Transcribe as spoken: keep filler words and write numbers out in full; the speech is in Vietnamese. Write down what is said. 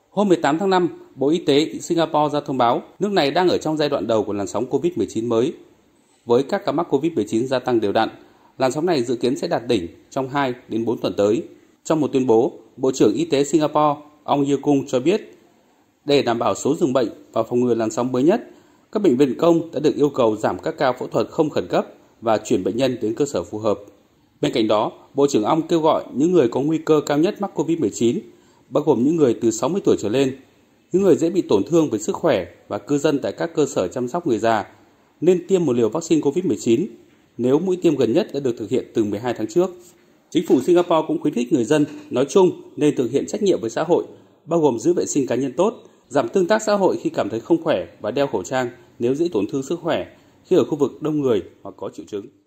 Hôm mười tám tháng năm, Bộ Y tế Singapore ra thông báo nước này đang ở trong giai đoạn đầu của làn sóng covid mười chín mới. Với các ca mắc covid mười chín gia tăng đều đặn, làn sóng này dự kiến sẽ đạt đỉnh trong hai đến bốn tuần tới. Trong một tuyên bố, Bộ trưởng Y tế Singapore, ông Yeo Kung cho biết, để đảm bảo số giường bệnh và phòng ngừa làn sóng mới nhất, các bệnh viện công đã được yêu cầu giảm các ca phẫu thuật không khẩn cấp và chuyển bệnh nhân đến cơ sở phù hợp. Bên cạnh đó, Bộ trưởng ông kêu gọi những người có nguy cơ cao nhất mắc covid mười chín, bao gồm những người từ sáu mươi tuổi trở lên, những người dễ bị tổn thương về sức khỏe và cư dân tại các cơ sở chăm sóc người già, nên tiêm một liều vaccine covid mười chín nếu mũi tiêm gần nhất đã được thực hiện từ mười hai tháng trước. Chính phủ Singapore cũng khuyến khích người dân nói chung nên thực hiện trách nhiệm với xã hội, bao gồm giữ vệ sinh cá nhân tốt, giảm tương tác xã hội khi cảm thấy không khỏe và đeo khẩu trang nếu dễ tổn thương sức khỏe khi ở khu vực đông người hoặc có triệu chứng.